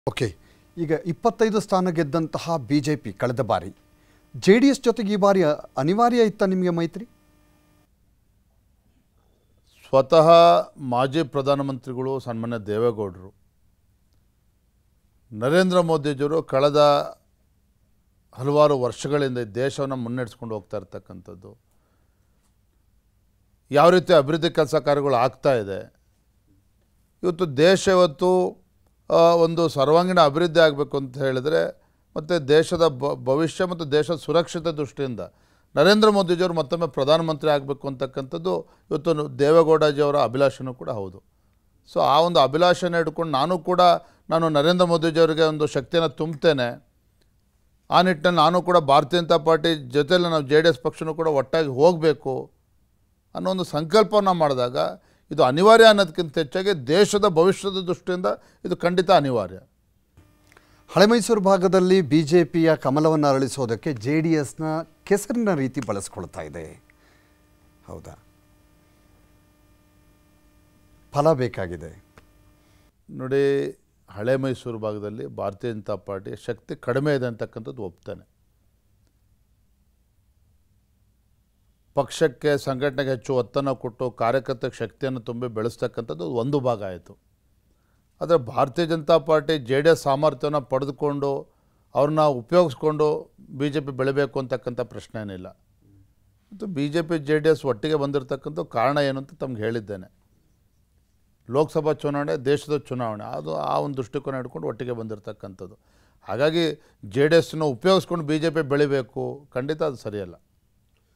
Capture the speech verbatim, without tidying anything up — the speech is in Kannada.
ಓಕೆ, ಈಗ ಇಪ್ಪತ್ತೈದು ಸ್ಥಾನ ಗೆದ್ದಂತಹ ಬಿಜೆಪಿ ಕಳೆದ ಬಾರಿ ಜೆಡಿಎಸ್ ಜೊತೆಗೆ ಈ ಬಾರಿ ಅನಿವಾರ್ಯ ಇತ್ತ ನಿಮಗೆ ಮೈತ್ರಿ? ಸ್ವತಃ ಮಾಜಿ ಪ್ರಧಾನಮಂತ್ರಿಗಳು ಸನ್ಮಾನ್ಯ ದೇವೇಗೌಡರು ನರೇಂದ್ರ ಮೋದಿಜಿಯವರು ಕಳೆದ ಹಲವಾರು ವರ್ಷಗಳಿಂದ ದೇಶವನ್ನು ಮುನ್ನಡೆಸ್ಕೊಂಡು ಹೋಗ್ತಾ ಇರ್ತಕ್ಕಂಥದ್ದು, ಯಾವ ರೀತಿ ಅಭಿವೃದ್ಧಿ ಕೆಲಸ ಕಾರ್ಯಗಳು ಆಗ್ತಾ ಇದೆ, ಇವತ್ತು ದೇಶ ಇವತ್ತು ಒಂದು ಸರ್ವಾಂಗೀಣ ಅಭಿವೃದ್ಧಿ ಆಗಬೇಕು ಅಂತ ಹೇಳಿದರೆ ಮತ್ತು ದೇಶದ ಭವಿಷ್ಯ ಮತ್ತು ದೇಶದ ಸುರಕ್ಷತೆ ದೃಷ್ಟಿಯಿಂದ ನರೇಂದ್ರ ಮೋದಿಜಿಯವರು ಮತ್ತೊಮ್ಮೆ ಪ್ರಧಾನಮಂತ್ರಿ ಆಗಬೇಕು ಅಂತಕ್ಕಂಥದ್ದು ಇವತ್ತು ದೇವೇಗೌಡಜಿಯವರ ಅಭಿಲಾಷೆನೂ ಕೂಡ ಹೌದು. ಸೊ ಆ ಒಂದು ಅಭಿಲಾಷೆನ ಹಿಡ್ಕೊಂಡು ನಾನು ಕೂಡ ನಾನು ನರೇಂದ್ರ ಮೋದಿಜಿಯವರಿಗೆ ಒಂದು ಶಕ್ತಿಯನ್ನು ತುಂಬ್ತೇನೆ, ಆ ನಿಟ್ಟಿನಲ್ಲಿ ನಾನು ಕೂಡ ಭಾರತೀಯ ಜನತಾ ಪಾರ್ಟಿ ಜೊತೆಯಲ್ಲಿ ನಾವು ಜೆ ಡಿ ಎಸ್ ಪಕ್ಷನೂ ಕೂಡ ಒಟ್ಟಾಗಿ ಹೋಗಬೇಕು ಅನ್ನೋ ಒಂದು ಸಂಕಲ್ಪವನ್ನು ಮಾಡಿದಾಗ ಇದು ಅನಿವಾರ್ಯ ಅನ್ನೋದಕ್ಕಿಂತ ಹೆಚ್ಚಾಗಿ ದೇಶದ ಭವಿಷ್ಯದ ದೃಷ್ಟಿಯಿಂದ ಇದು ಖಂಡಿತ ಅನಿವಾರ್ಯ. ಹಳೆ ಮೈಸೂರು ಭಾಗದಲ್ಲಿ ಬಿಜೆಪಿಯ ಕಮಲವನ್ನು ಅರಳಿಸೋದಕ್ಕೆ ಜೆ ಡಿ ಎಸ್ನ ಕೆಸರಿನ ರೀತಿ ಬಳಸ್ಕೊಳ್ತಾ ಇದೆ, ಹೌದಾ? ಫಲ ಬೇಕಾಗಿದೆ ನೋಡಿ, ಹಳೆ ಮೈಸೂರು ಭಾಗದಲ್ಲಿ ಭಾರತೀಯ ಜನತಾ ಪಾರ್ಟಿಯ ಶಕ್ತಿ ಕಡಿಮೆ ಇದೆ ಅಂತಕ್ಕಂಥದ್ದು ಒಪ್ತಾನೆ. ಪಕ್ಷಕ್ಕೆ ಸಂಘಟನೆಗೆ ಹೆಚ್ಚು ಒತ್ತನ್ನು ಕೊಟ್ಟು ಕಾರ್ಯಕರ್ತರ ಶಕ್ತಿಯನ್ನು ತುಂಬಿ ಬೆಳೆಸ್ತಕ್ಕಂಥದ್ದು ಒಂದು ಭಾಗ ಆಯಿತು. ಆದರೆ Bharatiya Janata Party J D S ಸಾಮರ್ಥ್ಯವನ್ನು ಪಡೆದುಕೊಂಡು ಅವ್ರನ್ನ ಉಪಯೋಗಿಸ್ಕೊಂಡು ಬಿ ಜೆ ಪಿ ಬೆಳಿಬೇಕು ಅಂತಕ್ಕಂಥ ಪ್ರಶ್ನೆ ಏನಿಲ್ಲ. ಮತ್ತು B J P J D S ಒಟ್ಟಿಗೆ ಬಂದಿರತಕ್ಕಂಥ ಕಾರಣ ಏನು ಅಂತ ತಮ್ಗೆ ಹೇಳಿದ್ದೇನೆ. ಲೋಕಸಭಾ ಚುನಾವಣೆ ದೇಶದ ಚುನಾವಣೆ, ಅದು ಆ ಒಂದು ದೃಷ್ಟಿಕೋನ ಹಿಡ್ಕೊಂಡು ಒಟ್ಟಿಗೆ ಬಂದಿರತಕ್ಕಂಥದ್ದು. ಹಾಗಾಗಿ ಜೆ ಡಿ ಎಸ್ನ ಉಪಯೋಗಿಸ್ಕೊಂಡು ಬಿ ಜೆ ಪಿ ಬೆಳಿಬೇಕು, ಖಂಡಿತ ಅದು ಸರಿಯಲ್ಲ.